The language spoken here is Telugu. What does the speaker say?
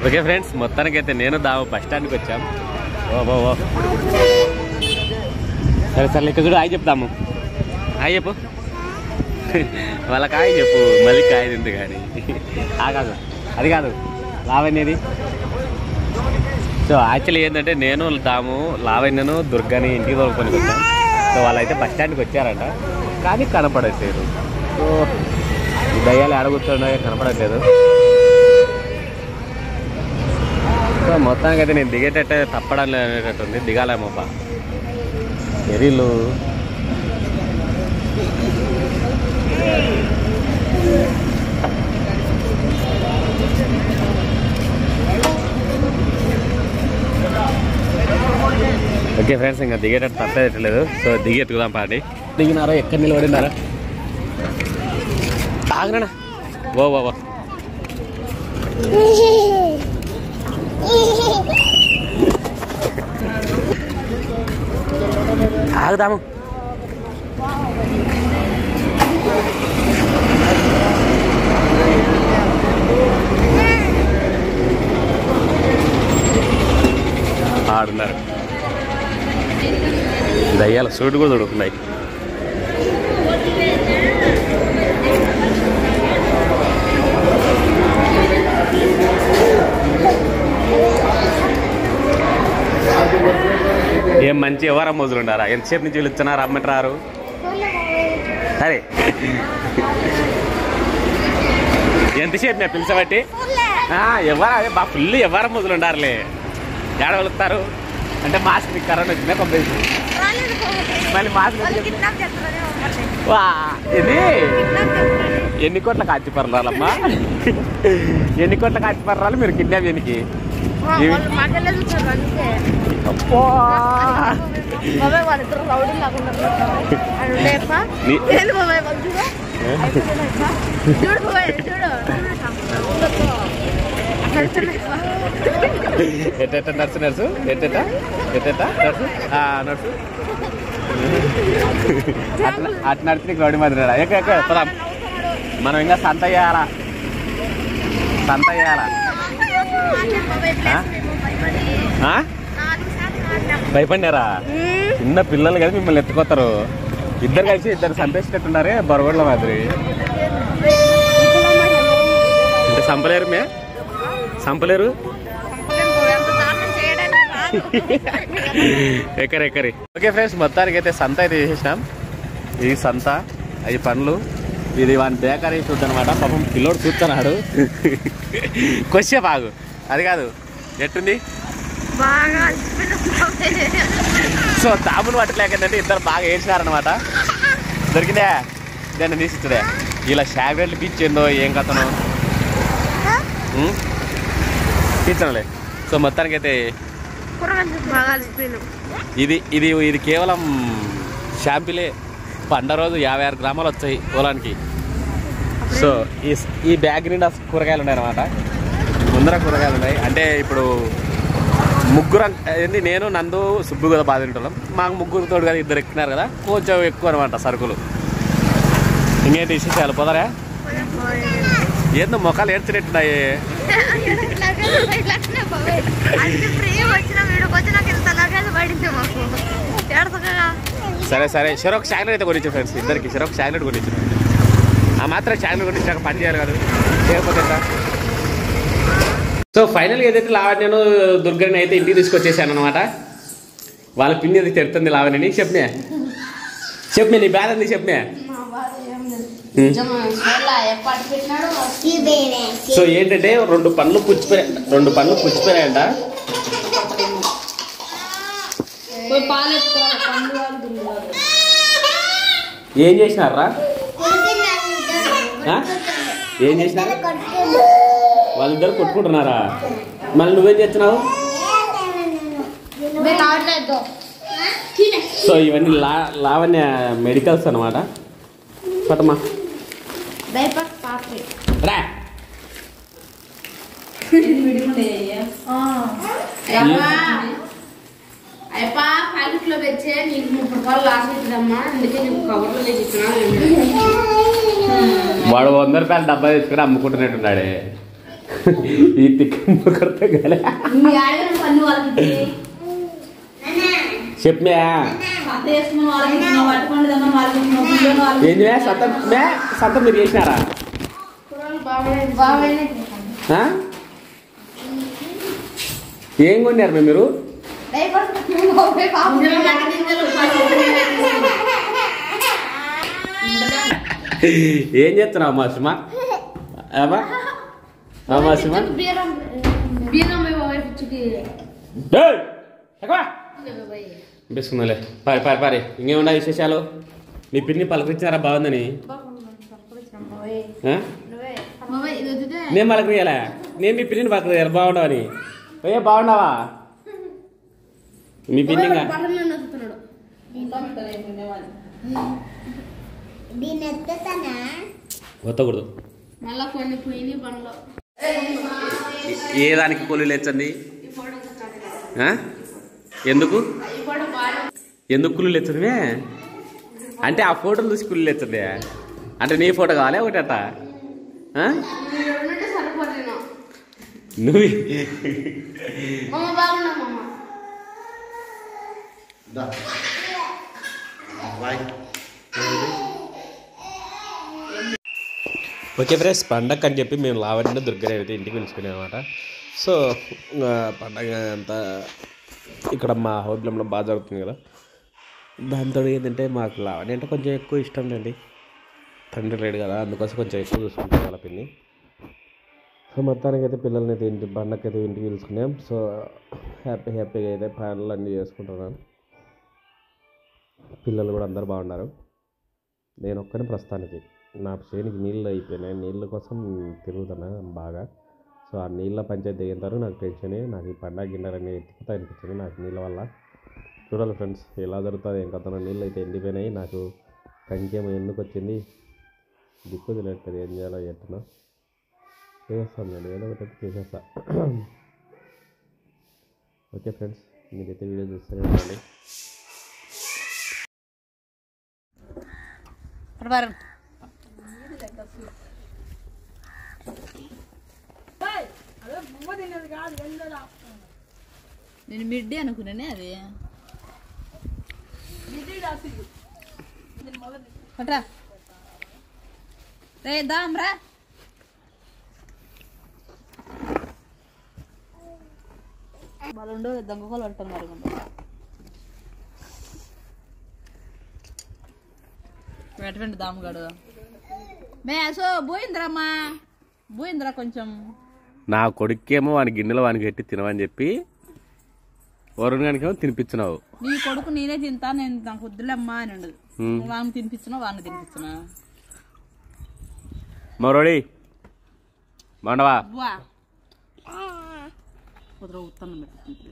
ఓకే ఫ్రెండ్స్, మొత్తానికైతే నేను దాము బస్ స్టాండ్కి వచ్చాం. ఓ సరే సరే ఇక్కడ చూడు, హాయ్ చెప్తాము. హాయ్ చెప్పు, వాళ్ళకి హాయ్ చెప్పు, మళ్ళీ కాయ తింది కానీ కాదు, అది కాదు లావణ్యది. సో యాక్చువల్లీ ఏంటంటే నేను దాము లావణ్యను దుర్గాని ఇంటికి తోలుకొని వచ్చాం. సో వాళ్ళైతే బస్ స్టాండ్కి వచ్చారంట, కానీ కనపడట్లేదు. సో దయ్యాలు ఆడ కూర్చున్నాయో కనపడట్లేదు. సో మొత్తానికి అయితే నేను దిగేటట్టే తప్పడం అనేటట్టుంది, దిగాలేమో బా ఎరీలు. ఓకే ఫ్రెండ్స్, ఇంకా దిగేటట్టు తప్పేటట్లేదు. సో దిగి ఎత్తుకుదాం పాటి. దిగినారో ఎక్కడ నిలబడినారా ఆగనా? ఓ ఆగుదాము. ఆడున్నారు దయ్యాల సూటు కూడా దొరుకుతున్నాయి. ఏం మంచి ఎవరు మోజులు ఉండారా? ఎంతసేపు నుంచి వీళ్ళు ఇస్తున్నారు, అమ్మటారు. సరే ఎంతసేపు మేము పిలిచబట్టి ఎవరు అదే బా ఫుల్ ఎవరు మోజులు ఉండారులే. ఏడ వెళుతారు అంటే మాస్క్ కరోనా వచ్చిందా పంపేసి మళ్ళీ మాస్క్ ఇది ఎన్ని కోట్ల కాచిపర్రాలమ్మా, ఎన్ని కోట్ల కాచిపర్రాలు మీరు కిడ్నాప్ ఎనికి? ఎట్ట నర్సు నర్సు ఎట్ట నర్సు నర్సు అటు నడిచి నీకు రౌడీ మాదిరి ఎక్క పదాం. మనం ఇంకా సంత చేయాలా, సంత చేయాలా? భయపడినారా? చిన్న పిల్లలు కదా మిమ్మల్ని ఎత్తుకోతారు. ఇద్దరు కలిసి ఇద్దరు సంపేసినట్టున్నారే బొరగొండల మాదిరి. అంటే సంపలేరు మే సంపలేరు ఎక్కరెక్కరి. ఓకే ఫ్రెండ్స్, మొత్తానికి అయితే సంత అయితే చేసేసినాం. ఇది సంత, అవి పండ్లు, ఇది వాని బేకరీ చూద్దాం అనమాట. పాపం పిల్లోడు చూస్తున్నాడు. కొచ్చే బాగు అది కాదు ఎట్టుంది. సో దాములు పట్టలేకంటే ఇద్దరు బాగా ఏడ్చినారనమాట. దొరికిందే దాన్ని తీసిచ్చుడే. ఇలా షాగెట్లు పిచ్చిందో ఏం కథను తీర్చనులే. సో మొత్తానికి అయితే ఇది ఇది ఇది కేవలం షాంపిలే. పండ రోజు 56 గ్రామాలు వచ్చాయి పొలానికి. సో ఈ బ్యాగ్ నిండా కూరగాయలు ఉన్నాయి అనమాట. ముందర కూరగాయలు ఉన్నాయి. అంటే ఇప్పుడు ముగ్గురు ఏంది, నేను నందు సుబ్బు కదా బాధ తింటున్నాం. మాకు ముగ్గురు తోడు కదా ఇద్దరు ఎక్కినారు కదా, కొంచెం ఎక్కువ అనమాట సరుకులు. ఇంకేంటి విశేషాలు పోదారా? ఏందో మొక్కలు ఏడ్చినట్టున్నాయి. సరే సరే షెరోక్ చాక్లెట్ అయితే కొనిచ్చు ఫ్రెండ్స్, ఇద్దరికి షెరోక్ చాక్లెట్ కొనిచ్చు. ఆ మాత్రం చాక్లెట్ కొనిచ్చాక పని చేయాలి కదా, చేయకపోతే. సో ఫైనల్గా ఏదైతే లావణ్యను దుర్గని అయితే ఇంటికి తీసుకొచ్చేసాను అనమాట. వాళ్ళ పిన్ని అది తిడుతుంది లావణ్యని. చెప్పినా నీ బాధ అంది చెప్పినా. సో ఏంటంటే రెండు పనులు పుచ్చిపోయాయంట. ఏం చేసినారా? ఏం చేసినారు? వాళ్ళిద్దరు కొట్టుకుంటున్నారా? మళ్ళీ నువ్వేం చేస్తున్నావు? సో ఇవన్నీ లావణ్య మెడికల్స్ అనమాట. పట్టమ్మా రా. ప్యాకెట్లో తెచ్చే నీకు 30 రూపాయలు లాస్ అవుతుందమ్మా, అందుకే నీకు కవర్లో తెచ్చిస్తున్నాను. వాడు 100 రూపాయలు డబ్బా తెచ్చుకుని అమ్ముకుంటున్నట్టున్నాడే. ఈ తిక్క కొరత గల చెప్పా ఏంది సంత మీరు చేసినారా ఏం కొన్నారు మీరు ఏం చేస్తున్నావు అమ్మాసిమా అమ్మాసిమా బిస్కున్నాలే పారి పారి పారి ఇంకేమున్నా విశేషాలు మీ పిన్ని పలకరించారా బాగుందని నేను పలకరియాలా నేను మీ పిన్నిని పలకరియాలి బాగుండవని అయ్యా బాగున్నావా మీ పిన్ని వత్తకూడదు ఏ దానికి కూలీలు లేచండి ఎందుకు ఎందుకు కూలీలు లేచండి అంటే ఆ ఫోటోలు చూసి కూలీలు లేచండి అంటే నీ ఫోటో కావాలి ఒకటి అట్ట నువ్వు ఓకే ఫ్రెండ్స్ పండగ అని చెప్పి మేము లావణ్య దుర్గని అయితే ఇంటికి పిలుచుకున్నాం అనమాట. సో పండగ అంతా ఇక్కడ మా హోటల్లో బాగా జరుగుతుంది కదా. దాంతో ఏంటంటే మాకు లావణ్య అంటే కొంచెం ఎక్కువ ఇష్టం అండి. తండ్రి లేడు కదా, అందుకోసం కొంచెం ఎక్కువ చూసుకుంటాం వాళ్ళ పిన్ని. సో మొత్తానికి అయితే పిల్లల్ని అయితే ఇంటి పండగకి అయితే ఇంటికి పిలుచుకున్నాం. సో హ్యాపీగా అయితే పనులు అన్నీ చేసుకుంటున్నాను. పిల్లలు కూడా అందరూ బాగున్నారు. నేను ఒక్కనే ప్రస్తుతానికి నా చేనికి నీళ్ళు అయిపోయినాయి. నీళ్ళ కోసం తిరుగుతున్నా బాగా. సో ఆ నీళ్ళ పంచాయతీ దిగేంతారు నాకు టెన్షన్. నాకు ఈ పండగ గిన్నెలన్నీ ఎత్తుకుతా అనిపించింది నాకు నీళ్ళ వల్ల. చూడాలి ఫ్రెండ్స్ ఎలా జరుగుతుంది. ఇంకా నీళ్ళు అయితే ఎండిపోయినాయి. నాకు కంకేమో ఎందుకు వచ్చింది దిక్కు తెలియట్లేదు. ఏం చేయాలో ఎట్టున్నా చేస్తాను నేను, ఏదో ఒకటి చేసేస్తా. ఓకే ఫ్రెండ్స్ మీరైతే వీడియో చూస్తూనే ఉండండి. నేను మిడ్డీ అనుకున్నానే అది రే దామ్రా వాళ్ళు దొంగకోలు పట్టున్నారు. ఎటువంటి దామగాడు మే సో పోయిందిరామ్మా పోయిందిరా కొంచెం. నా కొడుకేమో వాని గిన్నెలో వానికి పెట్టి తినవని చెప్పి వరుణ్ గానికేమో తినిపించినావు. నీ కొడుకు నేనే తింటా, నేను నాకు వద్దులేమ్మా అని ఉండదు. వాడిని తినిపించినా వాడిని తినిపించినా మరోడి బాగుండవా కుదర ఉత్తానం పెట్టి